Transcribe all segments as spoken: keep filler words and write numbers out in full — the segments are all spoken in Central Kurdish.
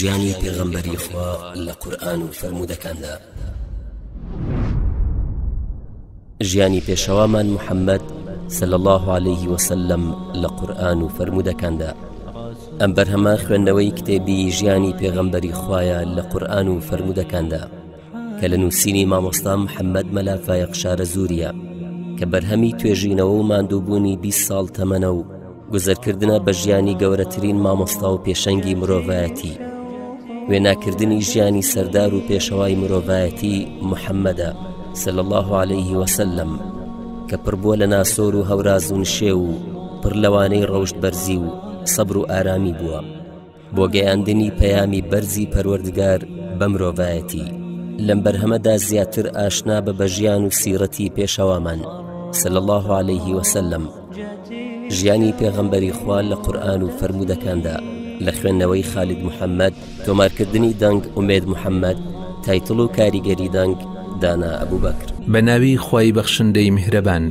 ژیانی پێغەمبەری خوا لە قورئان و فەرموودەکاندا. ژیانی پێشەوامان محەممەد صلی الله عليه وسلم لە قورئان و فەرموودەکاندا. ئەم بەرهەمە خوێندنەوەی کتێبی ژیانی پێغەمبەری خوایە لە قورئان و فەرموودەکاندا کە لە نووسینی مامۆستا محەممەد مەلافای قشارە زووریە کە بەرهەمی توێژینەوە و ماندووبوونی بیست ساڵ تەمەنە و گوزەرکردنە بە ژیانی گەورەترین مامۆستا و پێشەنگی مرۆڤایەتی، وێناکردنی ژیانی سەردار و پێشەوای مرۆڤایەتی محەممەدە صلی الله عليه وسلم کە پڕبووە لە ناسۆر و هەوراز و نشێ و پڕ لەوانەی ڕەوشت بەرزی و سەبر و ئارامی بووە بۆ گەیاندنی پەیامی بەرزی پەروەردگار بە مرۆڤایەتی. لەم بەرهەمەدا زیاتر ئاشنا بە بەژیان و سیرەتی پێشەوامان صلی الله عليه وسلم، ژیانی پێغەمبەری خوا لە قورئان و فەرموودەکاندا لە خوێندنەوەی خالید محەممەد، تۆمارکردنی دەنگ ئومێد محەممەد، تایتڵ و کاریگەری دەنگ دانا ئەبوبەکر. بە ناوی خوای بەخشندەی میهرەبان.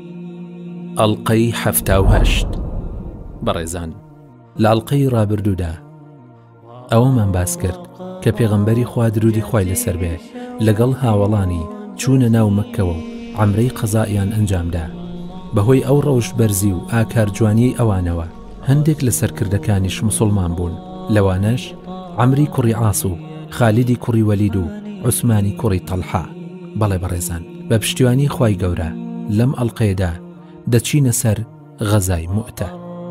ئەڵقەی هەفتا و هەشت. بەڕێزان، لە ئەڵقەی ڕابردوودا ئەوەمان باس کرد کە پێغەمبەری خوا درودی خوای لەسەر بێ لەگەڵ هاوڵانی چوونە ناو مەککەوە و عەمرەی قەزاییان ئەنجامدا. بەهۆی ئەو ڕەوش بەرزی و ئاکار جوانی ئەوانەوە هەندێک لە سەرکردەکانیش موسڵمان بوون، لەوانەش عەمری کوڕی عاس و خالیدی کوڕی وەلید و عوسمانی کوڕی تەڵحا. بەڵێ بەڕێزان، بە پشتیوانی خوای گەورە لەم ئەڵقەیەدا دەچینە سەر غەزای موئتە.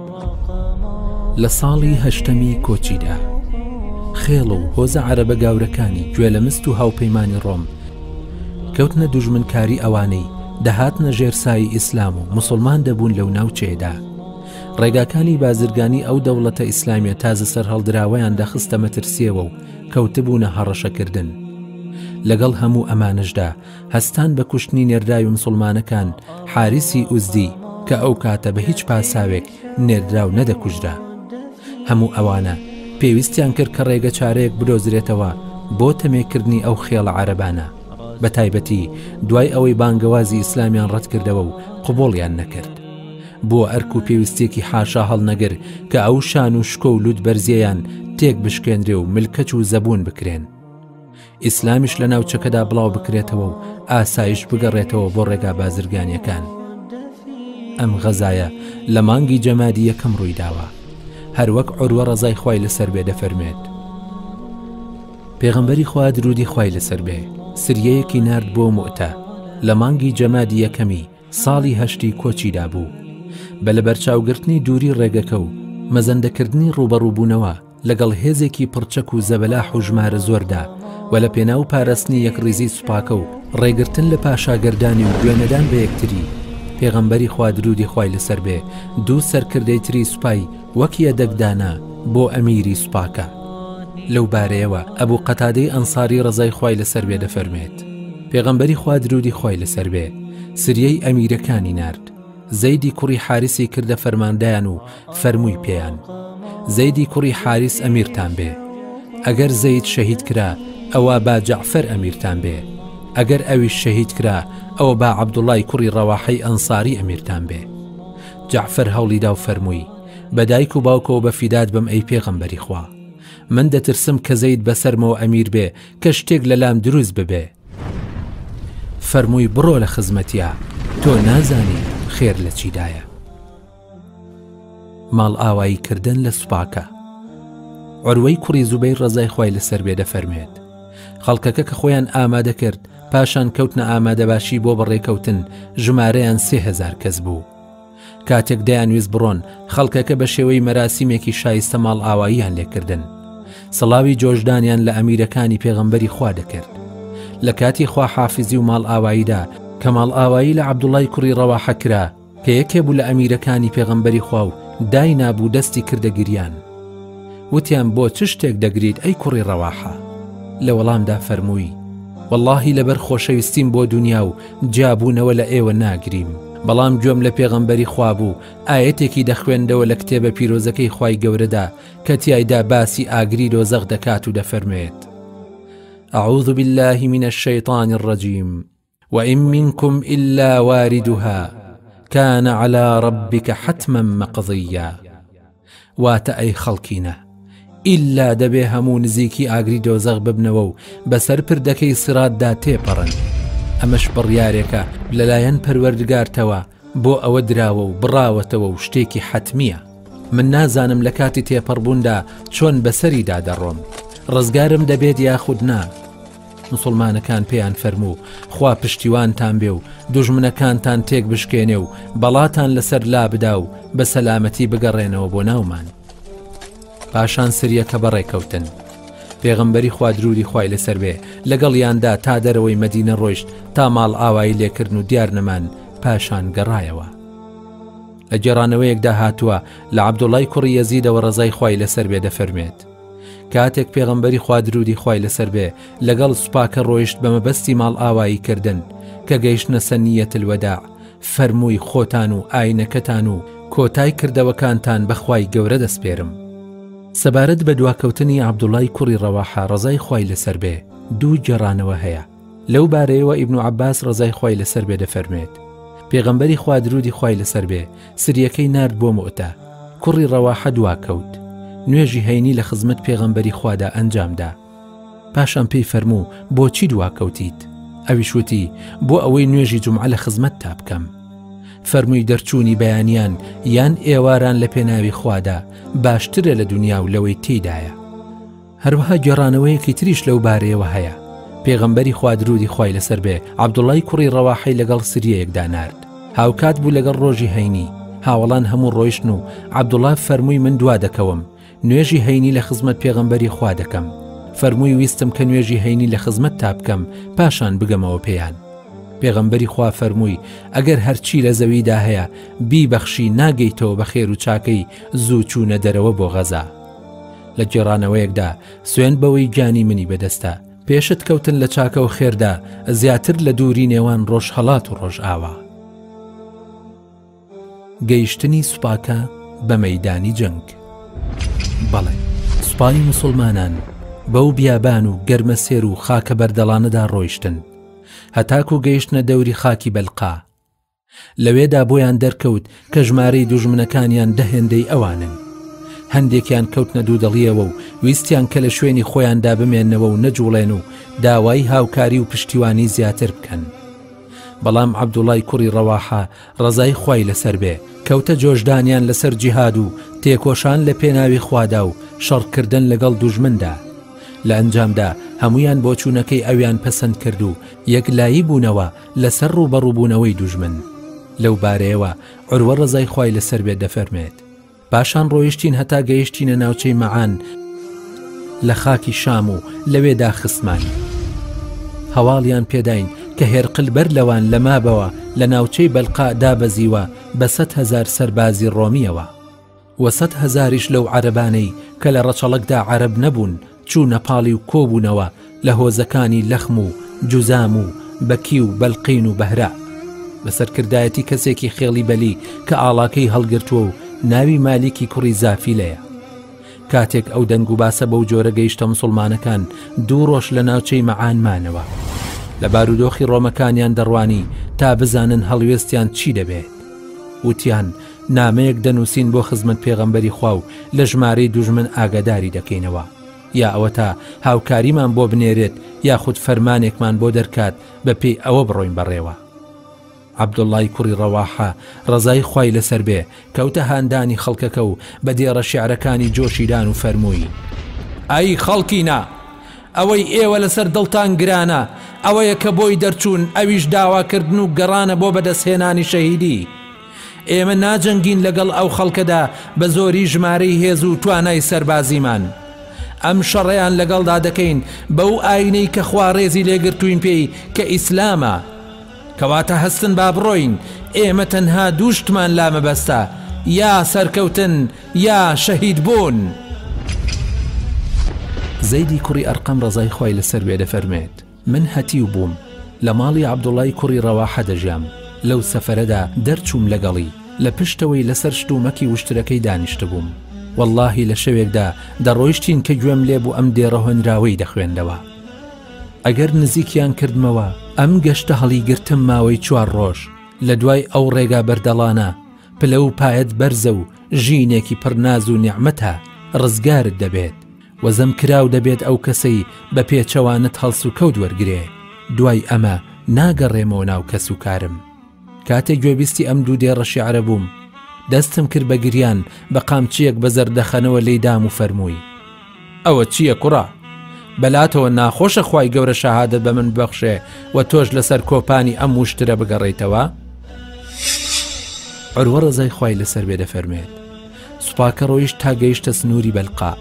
لە ساڵی هەشتەمی کۆچیدا خێڵ و هۆزە عەرەبە گاورەکانی گوێ لە مست و هاوپەیمانی ڕۆم کەوتنە دوژمنکاری ئەوانەی دەهاتنە ژێرسایی ئیسلام و موسڵمان دەبوون لەو ناوچەیەدا. ڕێگاکانی بازرگانی ئەو دەوڵەتە ئیسلامیە تازە سەر هەڵدراوەیان دەخستە مەترسیەوە و کەوتبوونە هەڕەشەکردن. لەگەڵ هەموو ئەمانشدا هەستان بە کوشتنی نێردراوی موسڵمانەکان حارسی ئوزدی کە ئەو کاتە بە هیچ پاساوێک نێردراو نەدەکوژرا. هەموو ئەوانە پێویستیان کرد کە ڕێگە چارەیەک بدۆزرێتەوە بۆ تەمێکردنی ئەو خێڵە عەرەبانە، بە تایبەتی دوای ئەوەی بانگەوازی ئیسلامیان ڕەت کردەوە و قبوڵیان نەکرد. بۆ ئەرک و پێویستێکی حاشا هەڵنەگر کە ئەو شان و شکۆ و لوت بەرزیەیان تێک بشکێنرێ و ملکەچ و زەبوون بکرێن. ئیسلامیش لە ناوچەکەدا بڵاو بکرێتەوە و ئاسایش بگەڕێتەوە بۆ ڕێگا بازرگانیەکان. ئەم غەزایە لە مانگی جەمادی یەکەم ڕووی داوە، هەروەک عوروە ڕەزای خوای لەسەر بێ دەفەرمێت. پێغەمبەری خوا درودی خوای لەسەر بێ سریەیەکی نارد بۆ موئتە لە مانگی جەمادی یەکەمی ساڵی هەشتی کۆچیدا بوو. بە لە بەرچاوگرتنی دووری ڕێگەکە و مەزەندەکردنی ڕوبەڕووبوونەوە لەگەڵ هێزێکی پڕچەک و زەبەلاح و ژمارە زۆردا و لە پێناو پاراستنی یەکڕیزی سوپاکە و ڕێگرتن لە پاشاگەردانی و گوێنەدان بە یەکتری، پێغەمبەری خوا درودی خوای لەسەر بێ دوو سەرکردەی تری سوپای وەک یەدەکدانا بۆ ئەمیری سوپاکە. لەو بارەیەوە ئەبوو قەتادەی ئەنساری ڕەزای خوای لەسەر بێ دەفەرمێت پێغەمبەری خوا درودی خوای لەسەر بێ سریەی ئەمیرەکانی نارد. زەیدی کوڕی حارسی کردە فەرماندایان و فەرمووی پێیان: زەیدی کوڕی حارس ئەمیرتان بێ. ئەگەر زەید شەهید کرا ئەوە با جەعفەر ئەمیرتان بێ. ئەگەر ئەویش شەهید کرا ئەوە با عەبدوڵای کوڕی ڕەواحەی ئەنساری ئەمیرتان بێ. جەعفەر هەوڵیدا و فەرمووی: بە دایک و باوکەوە بە فیدات بم ئەی پێغەمبەری خوا، من دەترسم کە زەید بەسەرمەوە ئەمیر بێ کە شتێک لەلام دروست ببێ. فەرمووی: بڕۆ لە خزمەتیە، تۆ نازانی خێر لە چیدایە. ماڵ ئاوایی کردن لە سوپاکە. عوروەی کوڕی زوبەیر ڕەزای خوای لەسەر بێ دەفەرمێت خەڵکەکە کە خۆیان ئامادە کرد پاشان کەوتنە ئامادەباشی بۆ بەڕێکەوتن ژمارەیان سێ هەزار کەس بوو. کاتێک دەیانویست بڕۆن، خەڵکەکە بە شێوەی مەراسیمێکی شایستە ماڵ ئاواییان لێکردن. سەڵاوی جۆشدانیان لە ئەمیرەکانی پێغەمبەری خوا دەکرد. لە کاتی خوا حافزی و ماڵ ئاواییدا کە ماڵ ئاوایی لە عەبدوڵای کوڕی ڕەواحە کرا کە یەکێ بوو لە ئەمیرەکانی پێغەمبەری خوا و دای نابوو دەستی کردە گریان. وتیان: بۆ چ شتێک دەگریت ئەی کوڕی ڕەواحە؟ لە وەڵامدا فەرمووی: وەڵڵاهی لەبەر خۆشەویستیم بۆ دنیا و جیابوونەوە لە ئێوە ناگریم، بەڵام گوێم لە پێغەمبەری خوا بوو ئاەتێکی دەخوێندەوە لە کتێبە پیرۆزەکەی خوای گەورەدا کە تیایدا باسی ئاگری دۆزەخ دەکات و دەفەرمێت: أعوذ بالله من الشيطان الرجيم وإن منكم إلا واردها كان على ربك حتما مقضيا. واتە ئەی خەڵکینە، ئیلا دەبێ هەموو نزیکی ئاگری دۆزەق ببنەوە و بەسەر پردەکەی سراتدا تێپەڕن. ئەمەش بڕیارێکە لەلایەن پەروەردگارتەوە بۆ ئەوە دراوە و بڕاوەتەوە و شتێکی حەتمیە. من نازانم لە کاتی تێپەڕبووندا چۆن بەسەریدا دەڕۆم، ڕزگارم دەبێت یاخود نا. مسلمانەکان پێیان فەرموو خوا پشتیوانتان بێ و دوژمنەکانتان تێک بشکێنێ و بەڵاتان لەسەر لا بدا و بە سەلامەتی بگەڕێنەوە بۆ ناومان. پاشان سریەکە بەڕێکەوتن. پێغەمبەری خوا درودی خوای لەسەر بێ لەگەڵیاندا تا دەرەوەی مەدینە ڕۆیشت تا ماڵ ئاوایی لێکردن و دیار نەمان. پاشان گەڕایەوە. لە جێڕانەوەیەکدا هاتووە لە عەبدوڵای کوڕی یەزیدەوە ڕەزای خوای لەسەر بێ دەفەرمێت کاتێک پێغەمبەری خوا درودی خوای لەسەر بێ لەگەڵ سوپاکە ڕۆیشت بە مەبەستی ماڵ ئاوایی کردن کە گەیشتنە سەنیەت الوەداع، فەرمووی خۆتان و ئاینەکەتان و کۆتای کردەوەکانتان بەخوای گەورە دەسپێرم. سەبارەت بە دواکەوتنی عەبدوڵای کوڕی ڕەواحە ڕەزای خوای لەسەر بێ دوو جێڕانەوە هەیە. لەو بارەیەوە ئیبن عەباس ڕەزای خوای لەسەر بێ دەفەرمێت پێغەمبەری خوا درودی خوای لەسەر بێ سریەکەی نارد بۆ مؤتە. کوڕی ڕەواحە دواکەوت، نوێژی هەینی لە خزمەت پێغەمبەری خوادا ئەنجامدا. پاشان پێی فەرموو بۆچی دواکەوتیت؟ ئەویش وتی بۆ ئەوەی نوێژی جومعە لە خزمەت تا بکەم. فەرمووی دەرچوونی بەیانیان یان ئێواران لە پێناوی خوادا باشترە لە دنیا و لەوەی تێدایە. هەروەها گێڕانەوەیەکی تریش لەو بارەیەوە هەیە. پێغەمبەری خوا درودی خوای لەسەر بێ عەبدوڵای کوڕی ڕەواحەی لەگەڵ سریەیەکدا نارد. هاوکات بوو لەگەڵ ڕۆژی هەینی. هاوڵان هەموو ڕۆیشتن و عەبدوڵا فەرمووی من دوا دەکەوم، نوێژی هەینی لە خزمەت پێغەمبەری خوا دەکەم. فەرمووی ویستم کە نوێژی هەینی لە خزمەت تا بکەم پاشان بگەمەوە پێیان. پێغەمبەری خوا فەرمووی ئەگەر هەرچی لە زەویدا هەیە بیبەخشی ناگەیتەوە بە خێر و چاکەی زوو چوونە دەرەوە بۆ غەزا. لە جێڕانەوەیەکدا سوێن بەوەی گیانی منی بەدەستە پێشت کەوتن لە چاکە و خێردا زیاتر لە دووری نێوان ڕۆژ هەڵات و ڕۆژ ئاوا. گەیشتنی سوپاکە بە مەیدانی جەنگ. بەڵێ سوپای مسلمانان بەو بیابان و گەرمە سێر و خاکە بەردەڵانەدا ڕۆیشتن هەتاکو گەیشتنە دەوری خاکی بەلقا. لەوێدا بۆیان دەرکەوت کە ژمارەی دوژمنەکانیان دەهێندەی ئەوانن. هەندێکیان کەوتنە دوودەڵیەوە و ویستیان کە لە شوێنی خۆیاندا بمێننەوە و نەجوڵێن و داوای هاوکاری و پشتیوانی زیاتر بکەن. بەڵام عەبدوڵای کوڕی ڕەواحە ڕەزای خوای لەسەر بێ کەوتە جۆشدانیان لەسەر جیهاد و تێکۆشان لە پێناوی خوادا و شەڕکردن لەگەڵ دوژمندا. لە ئەنجامدا هەمویان بۆ چوونەکەی ئەویان پەسەند کرد و یەکلایی بوونەوە لەسەر ڕوبەڕووبوونەوەی دوژمن. لەو بارەیەوە عروە ڕەزای خوای لەسەر بێ دەفەرمێت پاشان ڕۆیشتین هەتا گەیشتینە ناوچەی مەعان لە خاکی شام و لەوێدا خسمان. هەواڵیان پێداین کە هێرقل بەر لەوان لە مابەوە لە ناوچەی بەلقا دابەزیوە بە سەد هەزار سەربازی ڕۆمیەوە و سەد هەزاریش لەو عەرەبانەی کە لە ڕەچەڵەکدا عەرەب نەبوون چوونە پاڵی و کۆبوونەوە لە هۆزەکانی لەخم و جوزام و بەکی و بەلقین و بەهرا بەسەرکردایەتی کەسێکی خێڵی بەلی کە ئاڵاکەی هەڵگرتووە و ناوی مالیکی کوڕی زافیلەیە. کاتێک ئەو دەنگ و باسە بەو جۆرە گەیشتە مسلمانەکان دوو ڕۆژ لە ناوچەی مەعانمانەوە. لە بارودۆخی ڕۆمەکانیان دەڕوانی تا بزانن هەڵوێستیان چی دەبێت. وتیان نامەیەک دەنووسین بۆ خزمەت پێغەمبەری خوا و لە ژمارەی دوژمن ئاگاداری دەکەینەوە، یا ئەوە تا هاوکاریمان بۆ بنێرێت یاخود فەرمانێکمان بۆ دەرکات بە پێی ئەوە بڕۆین بەڕێوە. عەبدوڵای کوڕی ڕەواحە ڕەزای خوای لەسەر بێ کەوتە هاندانی خەڵکەکە و بە دێڕە شیعرەکانی جۆشیدان و فەرمووی ئەی خەڵکینە، ئەوەی ئێوە لەسەر دڵتان گرانە ئەوەیە کە بۆی دەرچوون ئەویش داواکردن و گەڕانە بۆ بەدەستهێنانی شەهیدی. ئێمە ناجەنگین لەگەڵ ئەو خەڵکەدا بە زۆری ژمارەی هێز و توانای سەربازیمان. ئەم شەڕەیان لەگەڵدا دەکەین بەو ئاینەی کە خوا ڕێزی لێگرتوین پێی کە ئیسلامە، کەواتە هەستن با بڕۆین، ئێمە تەنها دووشتمان لامەبەستە، یا سەرکەوتن یا شەهید بوون. زەیدی کوڕی ئەرقەم ڕەزای خوای لەسەر بێ دەفەرمێت من هەتیو بووم لە ماڵی عەبدوڵای کوڕی ڕەواحە دەژیام. لەو سەفەرەدا دەرچووم لەگەڵی لە پشتەوەی لەسەر شتومەکی وشترەکەی دانیشتە بووم. واللهی لە شەوێکدا دەڕۆیشتین کە گوێم لێ بوو ئەم دێڕە هۆنراوەی دەخوێندەوە. ئەگەر نزیکیان کردمەوە ئەم گەشتە هەڵی گرتم ماوەی چوار ڕۆژ. لە دوای ئەو ڕێگا بەردەڵانە پلە و پایەت بەرزە و ژینێکی پڕناز و نیعمەتە، ڕزگارت دەبێت وەزەم کراو دەبێت ئەو کەسەی بە پێچەوانت هەڵس و کەوت وەرگرێ. دوای ئەمە ناگەڕێمەوە ناو کەس و کارم. کاتێک گوێبیستی ئەم دوو دێڕەشی عەرە بووم، دەستم کرد بە گریان بە قامچیەک بە زەردەخەنەوە لێدام و فەرمووی: ئەوە چییە کوڕە؟ بەلاتەوە ناخۆشە خوای گەورە شەهادەت بە من ببەخشێ و تۆش لەسەر کۆپانی ئەم وشترە بگەڕێیتەوە؟ عروە ڕزای خوای لەسەر بێ دەفەرمێت: سوپاکە ڕۆیشت تا گەیشتە سنووری بەلقا.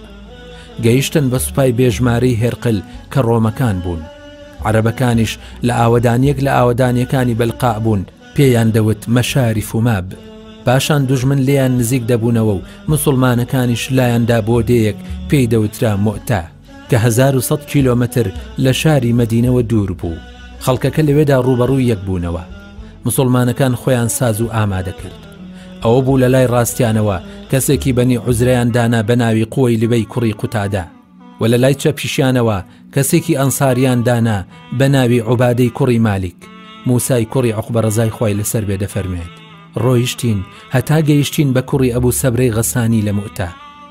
گەیشتن بە سوپای بێژمارەی هێرقل کە ڕۆمەکان بوون. عەرەبەکانیش لە ئاوەدانیەک لە ئاوەدانیەکانی بەلقا بوون، پێیان دەوت مەشاری فوماب. پاشان دوژمن لێیان نزیک دەبوونەوە و مسلمانەکانیش لایەندا بۆ دەیەک پێی دەوترا مۆتا کە هەزار و سەد کیلۆمەتر لە شاری مەدینەوە دوور بوو. خەڵکەکە لەوێدا ڕوبەڕووی یەک بوونەوە. مسلمانەکان خۆیان ساز و ئامادە کرد. ئەوە بوو لە لای ڕاستیانەوە کەسێکی بەنی عوزرەیان دانا بە ناوی قووەی لبەی کوڕی قوتادا، و لە لای چەپیشیانەوە کەسێکی ئەنساریان دانا بە ناوی عوبادەی کوڕی مالیک. موسای کوڕی عوقبە ڕزای خوای لەسەر بێ دەفەرمێت: ڕۆیشتین هەتا گەیشتین بە کوڕی ئەبوو سەبرەی غەسانی لە مؤتە.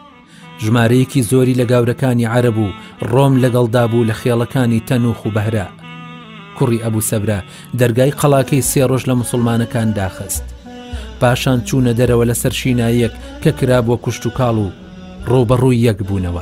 ژمارەیەکی زۆری لە گاورەکانی عەرەب و ڕۆم لەگەڵدا بوو لە خێڵەکانی تەنوخ و بەهرا. کوڕی ئەبوو سەبرە دەرگای قەڵاکەی سێ ڕۆژ لە مسلمانەکان داخست. پاشان چوونە دەرەوە لەسەر شینایەک کە کرابووە کوشت و کاڵ و ڕۆبەڕووی یەک بوونەوە.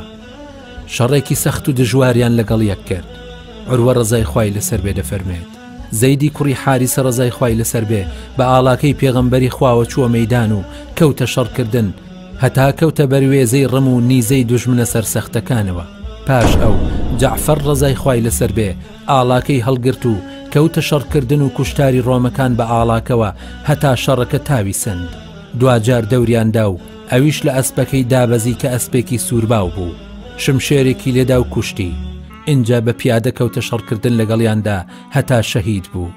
شەڕێکی سەخت و دژواریان لەگەڵ یەک کرد. عروە ڕزای خوای لەسەر بێ دەفەرمێت: زەیدی کوڕی حاریسە ڕزای خوای لەسەر بێ بە ئاڵاکەی پێغەمبەری خواوە چووە مەیدان و کەوتە شەڕکردن، هەتا کەوتە بەروێزەی ڕم و نیزەی دوژمنە سەرسەختەکانەوە. پاش ئەو جەعفەر ڕزای خوای لەسەر بێ ئاڵاکەی هەڵگرت و کەوتە شەڕکردن و کوشتاری ڕۆمەکان بە ئاڵاکەوە هەتا شەڕەکە تاوی سند. دوجار دەوریاندا و ئەویش لە ئەسپەکەی دابەزی کە ئەسپێکی سوورباو بوو. شمشێرێکی لێدا و کوشتی. اینجا بە پیادە کەوتە شەڕکردن لەگەڵیاندا هەتا شەهید بوو.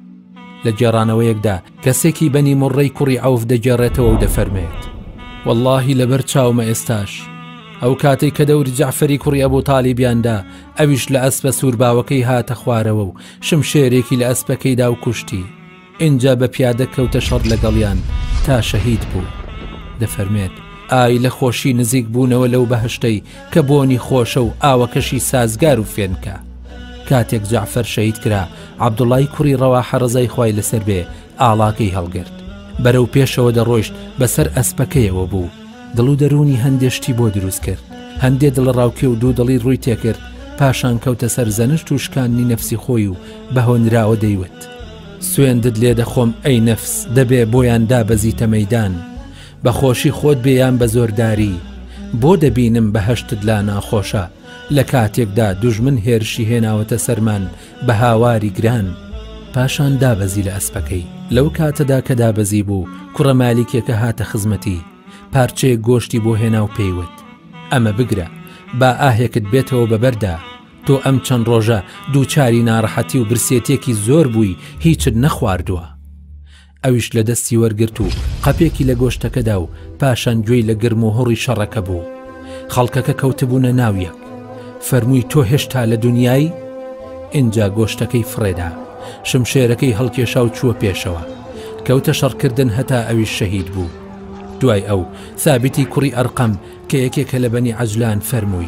لە جێڕانەوەیەکدا کەسێکی بەنی موڕەی کوڕی عەوف دەگێڕێتەوە و دەفەرمێت: وەڵڵاهی لەبەر چاومە ئێستاش ئەو کاتێک کە دەوری جەعفەری کوڕی ئەبوو تالیبیاندا، ئەویش لە ئەسپە سوورباوەکەی هاتە خوارەوە و شمشێرێکی لە ئەسپەکەیدا و کوشتی. اینجا بە پیادە کەوتە شەڕ لەگەڵیان تا شەهید بوو. دەفەرمێت: ئای لە خۆشی نزیک بوونەوە لەو بەهشتەی کە بۆنی خۆشە و ئاوەکەشی سازگار و فێنکە. کاتێک جەعفەر شەهید کرا، عەبدوڵای کوڕی ڕەواحە ڕزای خوای لەسەر بێ ئاڵاکەی هەڵگرت. بەرەو پێشەوە دەڕۆیشت، بەسەر ئەسپەکەیەوە بوو. دڵ و دەرونی هەندێشتی بۆ دروست کرد. هەندێ دڵ ڕاوکێ و دوو دڵی ڕووی تێکرد. پاشان کەوتە سەر زەنشت و شکاندنی نەفسی خۆی و بەهۆنراوە دەیوت: سوێندت لێ دەخۆم ئەی نەفس، دەبێ بۆیان دابەزیتە مەیدان. بەخۆشی خۆت بێیان بە زۆرداری، بۆ دەبینم بەهەشتت لا ناخۆشە. لە کاتێکدا دوژمن هێرشی هێناوەتە سەرمان بە هاواری گران. پاشان دابەزی لە ئەسپەکەی. لەو کاتەدا کە دابەزی بوو، کوڕە مالیکێکە هاتە خزمەتی، پارچەیە گۆشتی بۆ هێنا و پێیوت: ئەمە بگرە، با ئاهێکت بێتەوە بەبەردا. تۆ ئەم چەند ڕۆژە دووچاری ناڕەحەتی و برسێتێکی زۆر بووی، هیچت نەخواردووە. ئەویش لە دەستی وەرگرت و قەپێکی لە گۆشتەکەدا و پاشان گوێی لە گرم و هۆڕی شەڕەکە بوو. خەڵکەکە کەوتبوونە ناویەک. فەرمووی: تۆ هێشتا لە دنیای؟ اینجا گۆشتەکەی فڕێدا، شمشێرەکەی هەڵکێشا و چووە پێشەوە. کەوتە شەڕکردن هەتا ئەویش شەهید بوو. دوای ئەو ثابتی کوڕی ئەرقەم کە یەکێکە لە بەنی عەجلان فەرمووی: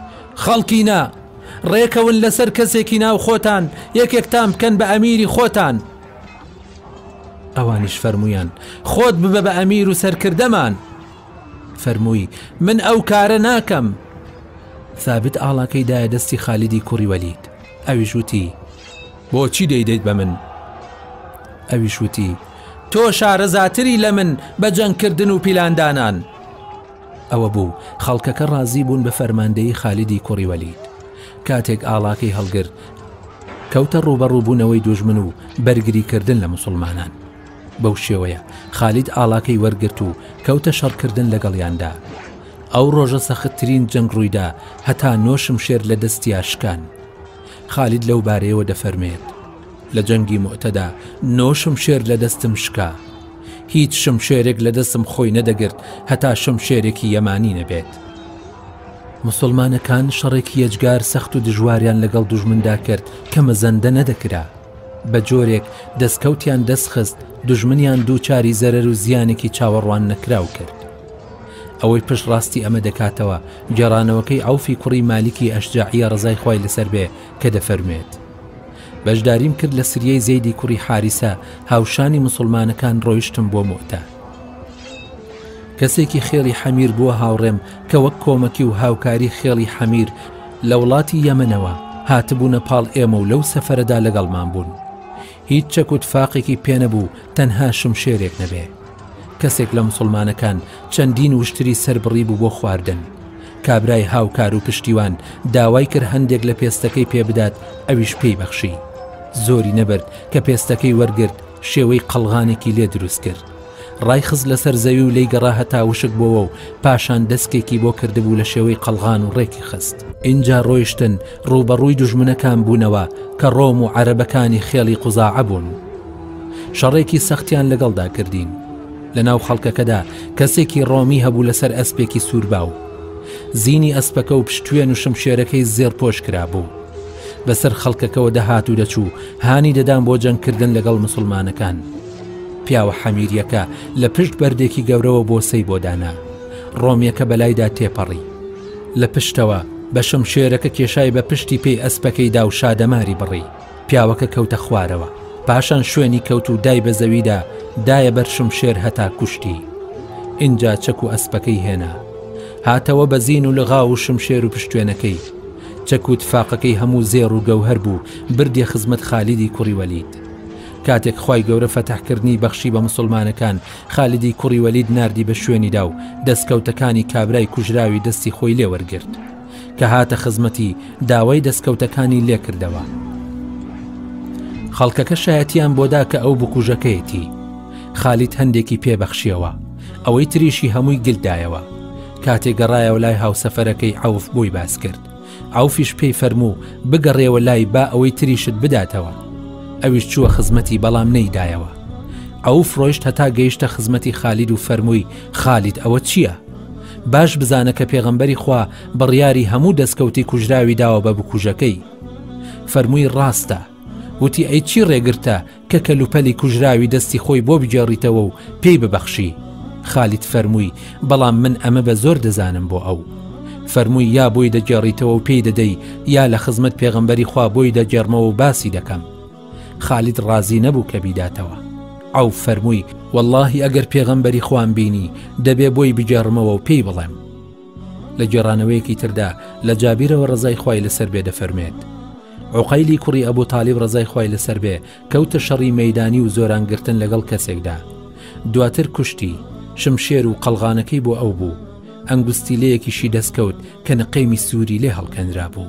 خەڵکینا، ڕێکەون لەسەر کەسێکی ناو خۆتان، یەکێکتان بکەن بە ئەمیری خۆتان. ئەوانیش فەرموویان: خۆت ببە بە ئەمیر و سەرکردەمان. فەرمووی: من ئەو کارە ناکەم. ثابت ئاڵاکەی دایە دەستی خالیدی کوڕی وەلید. ئەویش وتی: بۆچی دەیدەیت بە من؟ ئەویش وتی: تۆ شارەزاتری لە من بە جەنگکردن و پیلاندانان. ئەوە بوو خەڵکەکە ڕازی بوون بە فەرماندەی خالیدی کوڕی وەلید. کاتێک ئاڵاکەی هەڵگرت، کەوتە ڕوبەڕووبوونەوەی دوژمن و بەرگریکردن لە مسلمانان. بەو شێوەیە خالید ئاڵاکەی وەرگرت و کەوتە شەڕکردن لەگەڵیاندا. ئەو ڕۆژە سەختترین جەنگ ڕوویدا، هەتا نۆشم شێر لە دەستی ئاشکان. خالید لەو بارەیەوە دەفەرمێت: لە جەنگی مؤتەدا نۆشم شێر لە دەستم شکا. هیچ شمشێرێک لە دەستم خۆی نەدەگرت هەتا شمشێرێکی یەمانی نەبێت. مسلمانەکان شەڕێکی یەجگار سەخت و دژواریان لەگەڵ دوژمندا کرد کە مەزەندە نەدەکرا. بە جۆرێک دەستکەوتیان دەستخست، دوژمنیان دووچاری زەرەر و زیانێکی چاوەڕوان نەکراو کرد. ئەوەی پشت ڕاستی ئەمە دەکاتەوە گێڕانەوەکەی عوفی کوڕی مالیکی ئەشجاعیە ڕزای خوای لەسەر بێ کە دەفەرمێت بەشداریم کرد لە سریەی زەیدی کوڕی حارسە هاوشانی مسلمانەکان ڕۆیشتم بۆ مۆتە. کەسێکی خێڵی حەمیر بووە هاوڕێم کە وەک کۆمەکی و هاوکاری خێڵی حەمیر لە وڵاتی یەمەنەوە هاتبوونە پاڵ ئێمە و لەو سەفەرەدا لەگەڵمان بوون. هیچ چەک و تفاقێکی پێنەبوو تەنها شمشێرێک نەبێ. کەسێک لە مسلمانەکان چەندین وشتری سەربڕی بوو بۆ خواردن. کابرای هاوکار و پشتیوان داوای کرد هەندێک لە پێستەکەی پێ بدات ئەویش پێی بەخشی. زۆری نەبرد کە پێستەکەی وەرگرت شێوەی قەڵغانێکی لێ دروست کرد. ڕای خز لەسەر زەوی و لی گەڕا هەتا وشک بۆەوە و پاشان دەستکێکی بۆ کردبوو لە شێوەی قەڵغان و ڕێکی خست. اینجا ڕۆیشتن ڕوبەڕووی دوژمنەکان بوونەوە کە ڕۆم و عەرەبەکانی خێڵی قوزاعە بوون. شەڕێکی سەختیان لەگەڵدا کردین. لە ناو خەڵکەکەدا کەسێکی ڕۆمی هەبوو لەسەر ئەسپێکی سوورباو. زینی ئەسپەکە و پشتوێن و شمشێرەکەی زێر پۆش کرابوو. بەسەر خەڵکەکەەوە دەهات و دەچوو هانی دەدان بۆ جەنگکردن لەگەڵ مسلمانەکان. پیاوە حەمیریەکە لە پشت بەردێکی گەورەوە بۆ سەی بۆدانا. ڕۆمیەکە بەلایدا تێپەڕی. لە پشتەوە بە شمشێرەکە کێشای بە پشتی پێی ئەسپەکەیدا و شادەماری بڕی. پیاوەکە کەوتە خوارەوە. پاشان شوێنی کەوت و دای بە زەویدا دایە بەر شمشێر هەتا کوشتی. اینجا چەک و ئەسپەکەی هێنا. هاتەوە بە زین و لەغا و شمشێر و پشتوێنەکەی. چەک و تفاقەکەی هەموو زێڕ و گەوهەر بوو بردێ خزمەت خالیدی کوڕی وەلید. کاتێک خوای گەورە فەتەحکردنی بەخشی بە مسلمانەکان خالیدی کوڕی وەلید ناردی بە شوێنیدا و دەستکەوتەکانی کابرای کوژراوی دەستی خۆی لێ وەرگرت کە هاتە خزمەتی داوای دەستکەوتەکانی لێ کردەوە. خەڵکەکە شایەتیان بۆدا کە ئەو بکوژەکەیەتی. خالید هەندێکی پێبەخشیەوە ئەوەی تریشی هەمووی گلدایەوە. کاتێک گەڕایەوە لای هاوسەفەرەکەی عوف بۆی باس کرد. عوفیش پێی فەرموو بگەڕێەوە لای با ئەوەی تریشت بداتەوە. ئەویش چووە خزمەتی بەڵام نەیدایەوە. عوف ڕۆیشت هەتا گەیشتە خزمەتی خالید و فەرمووی خالید ئەوە چییە؟ باش بزانە کە پێغەمبەری خوا بڕیاری هەموو دەستکەوتی کوژراوی داوە بە بکوژەکەی. فەرمووی ڕاستە. وتی ئەی چی ڕێگرتە کە کەلوپەلی کوژراوی دەستی خۆی بۆ بجێڕیتەوە و پێی ببەخشی. خالید فەرمووی بەڵام من ئەمە بە زۆر دەزانم بۆ ئەو. فەرمووی یا بۆی دەگێڕیتەوە و پێی دەدەی یا لە خزمەت پێغەمبەری خوا بۆی دەگێڕمەوە و باسی دەکەم. خالید ڕازی نەبوو کە بیداتەوە. عوف فەرمووی واللهی ئەگەر پێغەمبەری خوان بینی دەبێ بۆی بجێڕمەوە و پێی بڵێم. لە گێڕانەوەیەکی تردا لە جابیرەوە ڕزای خوای لەسەر بێ دەفەرمێت عوقەیلی کوڕی ئەبوو تالیب ڕزای خوای لەسەر بێ کەوتە شەڕی مەیدانی و زۆرانگرتن لەگەڵ کەسێکدا. دواتر کوشتی. شمشێر و قەڵغانەکەی بۆ ئەو بوو. ئەنگوستیلەیەکیشی دەستکەوت کە نقەیمی سووری لێ هەڵکەندرا بوو.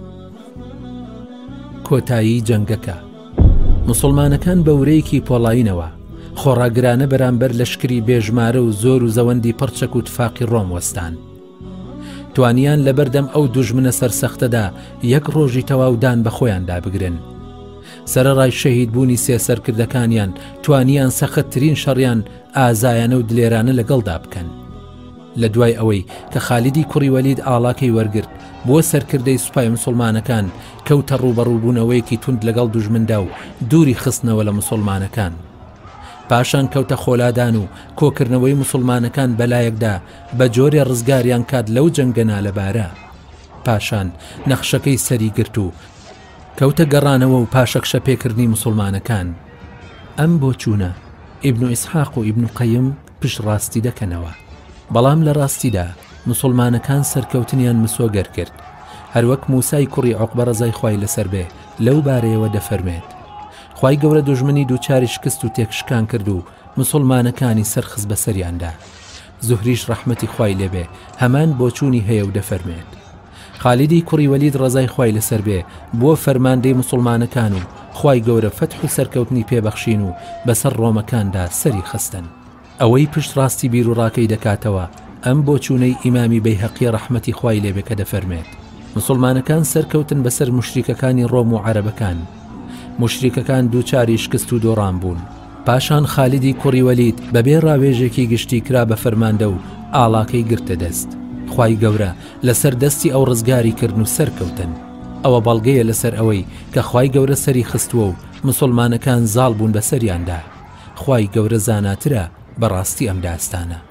کۆتایی جەنگەکە. مسلمانەکان بە ورەیەکی پۆڵاینەوە خۆڕاگرانە بەرامبەر لەشکری بێژمارە و زۆر و زەوەندی پڕچەک و تفاقی ڕۆم وەستان. توانیان لەبەردەم ئەو دوژمنە سەرسەختەدا یەک ڕۆژی تەواودان بە خۆیاندا بگرن. سەرەڕای شەهید بوونی سێ سەرکردەکانیان توانیان سەختترین شەڕیان ئازایانە و دلێرانە لەگەڵدا بکەن. لە دوای ئەوەی کە خالیدی کوڕی وەلید ئاڵاکەی وەرگرت بۆ سەرکردەی سوپای مسلمانەکان کەوتە ڕوبەڕووبوونەوەیەکی تند لەگەڵ دوژمندا و دووری خستنەوە لە مسلمانەکان. پاشان کەوتە خۆلادان و کۆکردنەوەی مسلمانەکان بەلایەکدا بە جۆرێ ڕزگاریان کات لەو جەنگەنا لەبارە. پاشان نەخشەکەی سەری گرت و کەوتە گەڕانەوە و پاشەکشە پێکردنی مسلمانەکان. ئەم بۆ چوونە ئیبن ئیسحاق و ئیبن قەیم پشت ڕاستی دەکەنەوە. بەڵام لە ڕاستیدا مسلمانەکان سەرکەوتنیان مسۆگەر کرد. هەروەک موسای کوڕی عوقبە ڕزای خوای لەسەر بێ لەو بارەیەوە دەفەرمێت خوای گەورە دوژمنی دووچاری شکست و تێکشکان کرد و مسلمانەکانی سەرخست بەسەریاندا. زوهریش ڕەحمەتی خوای لێبێ هەمان بۆچوونی هەیە و دەفەرمێت خالیدی کوڕی وەلید ڕزای خوای لەسەر بێ بۆ فەرماندەی مسلمانەکان و خوای گەورە فتح و سەرکەوتنی پێبەخشین و بەسەر ڕۆمەکاندا سەری خستن. ئەوەی پشت ڕاستی بیر و ڕاکەی دەکاتەوە ئەم بۆچوونەی ئیمامی بەیهەقی ڕەحمەتی خوای لێبێ کە دەفەرمێت مسلمانەکان سەرکەوتن بەسەر مشریکەکانی ڕۆم و عەرەبەکان. مشریکەکان دووچاری شکست و دۆڕان بوون. پاشان خالیدی کوڕی وەلید بەبێ ڕاوێژێکی گشتی کرا بە فەرماندە و ئاڵاکەی گرتە دەست. خوای گەورە لەسەر دەستی ئەو ڕزگاری کردن و سەرکەوتن. ئەوە بەڵگەیە لەسەر ئەوەی کە خوای گەورە سەری خستووە و مسلمانەکان زاڵ بوون بەسەریاندا. خوای گەورە زاناترە بەڕاستی ئەم داستانە.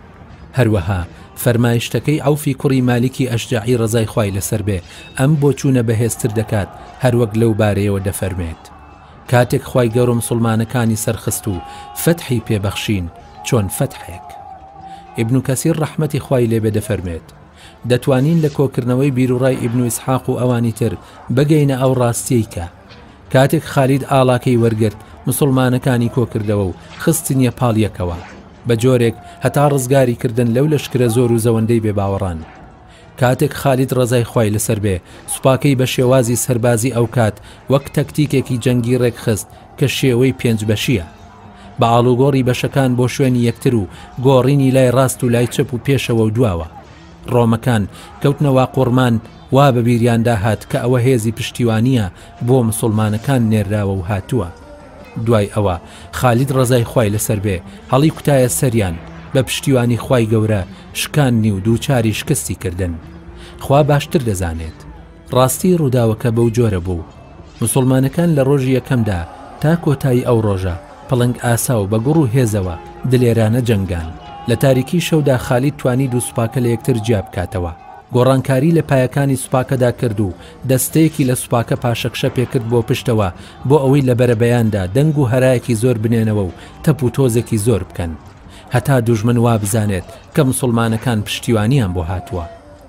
هەروەها فەرمایشتەکەی عەوفی کوڕی مالیکی ئەشجەعی ڕەزای خوای لەسەر بێ ئەم بۆ چوونە بەهێزتر دەکات هەروەک لەو بارەیەوە دەفەرمێت کاتێک خوای گەورە موسڵمانەکانی سەرخست و فەتحی پێبەخشین چۆن فەتحێک. ئیبن کەسیر ڕەحمەتی خوای لێبێ دەفەرمێت دەتوانین لە کۆکردنەوەی بیرروڕای ئیبن ئیسحاق و ئەوانی تر بگەینە ئەو ڕاستیەی کە کاتێک خالید ئاڵاکەی وەرگرت موسڵمانەکانی کۆکردەوە و خستنیە پاڵیەکەوە بە جۆرێک هەتا ڕزگاری کردن لەو لەشکرە زۆر و زەوەندەی بێباوەڕان. کاتێک خالید ڕەزای خوای لەسەر بێ سوپاکەی بە شێوازی سەربازی ئەو کات وەک تەکتیکێکی جەنگی ڕێکخست کە شێوەی پێنج بەشیە بە ئاڵوگۆڕی بەشەکان بۆ شوێنی یەکتر و گۆڕینی لای ڕاست و لای چەپ و پێشەوە و دواوە. ڕۆمەکان کەوتنەوە قورمان وا بە بیریاندا هات کە ئەوە هێزی پشتیوانیە بۆ موسڵمانەکان نێراوە و هاتووە. دوای ئەوە خالید ڕەزای خوای لەسەر بێ هەڵی کوتایە سەریان بە پشتیوانی خوای گەورە شکاندنی و دووچاری شکستی کردن. خوا باشتر دەزانێت ڕاستی ڕووداوەکە بەو جۆرە بوو. موسڵمانەکان لە ڕۆژی یەکەمدا تا کۆتایی ئەو ڕۆژە پڵنگ ئاسا و بە گوڕ و هێزەوە دلێرانە جەنگان. لە تاریکی شەودا خالید توانی دوو سوپاکە لە یەکتر جیا بکاتەوە. گۆڕانکاری لە پایەکانی سوپاکەدا کرد و دەستەیەکی لە سوپاکە پاشەکشە پێکرد بۆ پشتەوە بۆ ئەوەی لە بەرەبەیاندا دەنگ و هەرایەکی زۆر بنێنەوە و تەپ و تۆزێکی زۆر بکەن هەتا دوژمن وا بزانێت کە موسڵمانەکان پشتیوانیان بۆ هاتووە.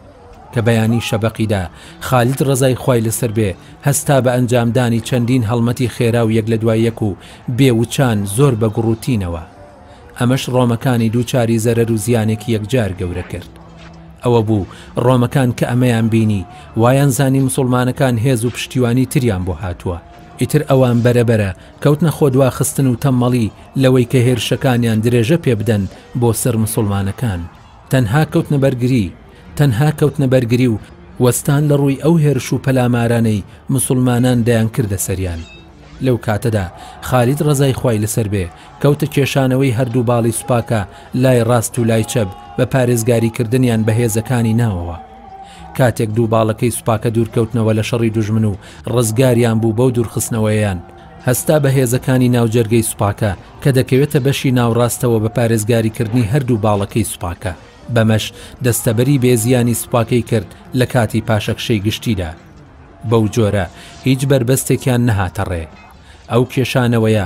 کە بەیانی شەبەقیدا خالید ڕەزای خوای لەسەر بێ هەستا بە ئەنجامدانی چەندین هەڵمەتی خێرا و یەک لە دوای یەک و بێوچان زۆر بە گوڕوتینەوە. ئەمەش ڕۆمەکانی دووچاری زەرەر و زیانێکی یەکجار گەورە کرد. ئەوە بوو ڕۆمەکان کە ئەمەیان بینی وایان زانی موسڵمانەکان هێز و پشتیوانی تریان بۆ هاتووە. ئیتر ئەوان بەرەبەرە کەوتنە خۆدوا خستن و تەممەڵی لەوەی کە هێرشەکانیان درێژە پێ بدەن بۆ سەر موسڵمانەکان. تەنها کەوتنە بەرگری تەنها کەوتنە بەرگری و وەستان لە ڕووی ئەو هێرش و پەلامارانەی موسڵمانان دەیان کردە سەریان. لەو کاتەدا خالید ڕەزای خوای لەسەر بێ کەوتە کێشانەوەی هەردوو باڵی سوپاکە لای ڕاست و لای چەپ بە پارێزگاریکردنیان بە هێزەکانی ناوەوە. کاتێک دوو باڵەکەی سوپاکە دوورکەوتنەوە لە شەڕی دوژمن و ڕزگاریان بوو بەو دوورخستنەوەیان هەستا بە هێزەکانی ناوجەرگەی سوپاکە کە دەکەوێتە بەشی ناوڕاستەوە بە پارێزگاریکردنی هەردوو باڵەکەی سوپاکە. بەمەش دەستەبەری بێزیانی سوپاکەی کرد لە کاتی پاشەکشەی گشتیدا. بەو جۆرە هیچ بربەستێکیان نەهاتە ڕێ. ئەو کێشانەوەیە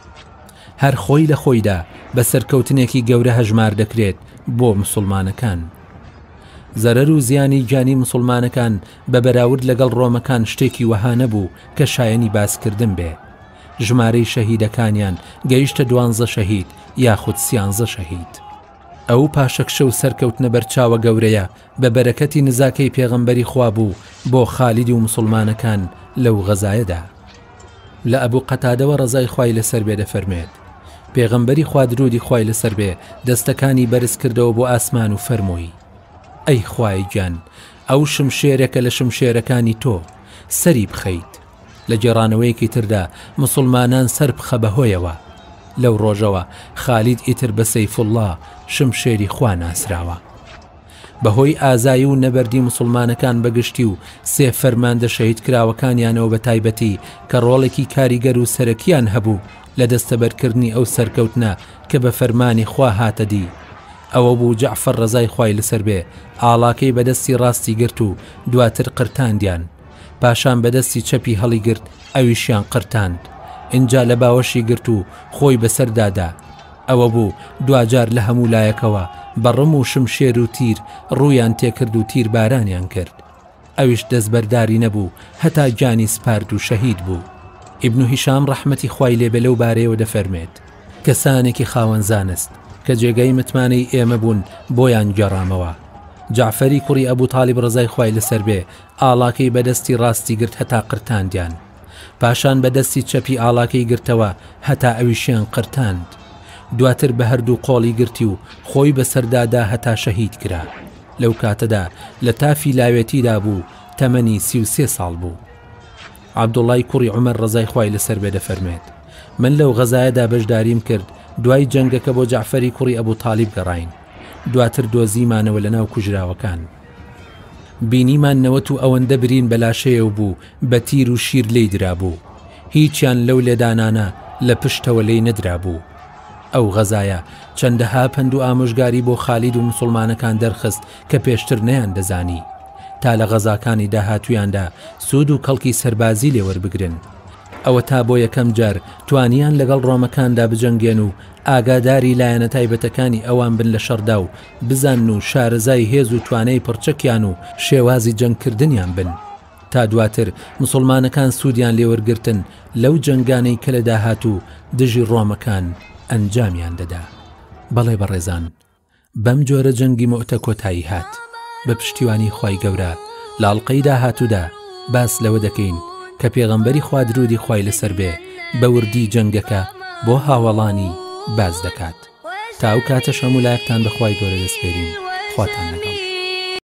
هەر خۆی لە خۆیدا بە سەرکەوتنێکی گەورە هەژمار دەکرێت بۆ موسڵمانەکان. زەرەر و زیانی گیانی موسڵمانەکان بە بەراورد لەگەڵ ڕۆمەکان شتێکی وەها نەبوو کە شایەنی باسکردن بێ. ژمارەی شەهیدەکانیان گەیشتە دوانزە شەهید یاخود سیانزە شەهید. ئەو پاشەکشە و سەرکەوتنە بەرچاوە گەورەیە بە بەرەکەتی نزاکەی پێغەمبەری خوا بوو بۆ خالیدی و موسڵمانەکان لەو غەزایەدا. لە ئەبوو قەتادەوە ڕەزای خوای لەسەر بێ دەفەرمێت پێغەمبەری خوا درودی خوای لەسەر بێ دەستەکانی بەرز کردەوە بۆ ئاسمان و فەرمووی ئەی خوای گیان ئەو شمشێرەکە لە شمشێرەکانی تۆ سەری بخەیت. لە جێڕانەوەیەکی تردا موسڵمانان سەر بخە بەهۆیەوە. لەو ڕۆژەوە خالید ئیتر بە سەیفوڵڵا شمشێری خوا ناسراوە. بەهۆی ئازایی و نەبەردی موسڵمانەکان بەگشتی و سێ فەرماندە شەهید کراوەکانیانەوە بە تایبەتی کە ڕۆڵێکی کاریگەر و سەرەکیان هەبوو لە دەستەبەرکردنی ئەو سەرکەوتنە کە بە فەرمانی خوا هاتە دی. ئەوە بوو جەعفەر ڕەزای خوای لەسەر بێ ئاڵاکەی بەدەستی ڕاستی گرت و دواتر قرتاندیان. پاشان بەدەستی چەپی هەڵی گرت ئەویشیان قرتاند. اینجا لە باوەشی گرت و خۆی بەسەردادا. ئەوە بوو دوجار لە هەموو لایەکەوە بەڕم و شمشێر و تیر ڕوویان تێکرد و تیر بارانیان کرد. ئەویش دەستبەرداری نەبوو هەتا گیانی سپارد و شەهید بوو. ئیبن هیشام ڕەحمەتی خوای لێبێ لەو بارەیەوە دەفەرمێت کەسانێکی خاوەن زانست کە جێگەی متمانەی ئێمە بوون بۆیان گەڕامەوە. جعفەری کوڕی ئەبوو تاالب ڕەزای خوای لەسەر بێ ئاڵاکەی بەدەستی ڕاستی گرت هەتا قرتاندیان. پاشان بەدەستی چەپی ئاڵاکەی گرتەوە هەتا ئەویشیان قرتاند. دواتر بە هەردوو قۆڵی گرتی و خۆی بەسەردادا هەتا شەهید کرا. لەو کاتەدا لە تافی لاوێتیدا بوو تەمەنی سی و سێ ساڵ بوو. عەبدوڵای کوڕی عومەر ڕەزای خوای لەسەر بێ دەفەرمێت من لەو غەزایەدا بەشداریم کرد دوای جەنگەکە بۆ جەعفەری کوڕی ئەبوو تاالب گەڕاین. دواتر دۆزیمانەوە لە ناو کوژراوەکان. بینیمان نەوەت و ئەوەندە برین بەلاشەیە بوو بە تیر و شیر لێی درابوو. هیچیان لەو لێدانانە لە پشتەوە لێی نەدرابوو. ئەو غەزایە چەندەها پند و ئامۆژگاری بۆ خالید و موسڵمانەکان دەرخست کە پێشتر نەیان دەزانی تا لە غەزاکانی داهاتوویاندا سوود و کەڵکی سەربازی لێوەربگرن. ئەوە تا بۆ یەکەم جار توانیان لەگەڵ ڕۆمەکاندا بجەنگێن و ئاگاداری لایەنە تایبەتەکانی ئەوان بن لە شەڕدا و بزان و شارەزای هێز و توانەی پڕچەکیان و شێوازی جەنگکردنیان بن تا دواتر موسڵمانەکان سوودیان لێوەرگرتن لەو جەنگانەی کە لە داهاتوو دژی ڕۆمەکان ئەنجامیان دەدا. بەڵێ بەڕێزان، بەم جۆرە جەنگی مۆتە کۆتایی هات. بە پشتیوانی خوای گەورە لە ئەڵقەی داهاتوودا باس لەوە دەکەین کە پێغەمبەری خوا درودی خوای لەسەر بێ بە وردی جەنگەکە بۆ هاوڵانی باز دەکات. تا ئەو کاتە شەمولایەکتان بەخوای گەورە دەسپێرین. خواتان لەگەڵ.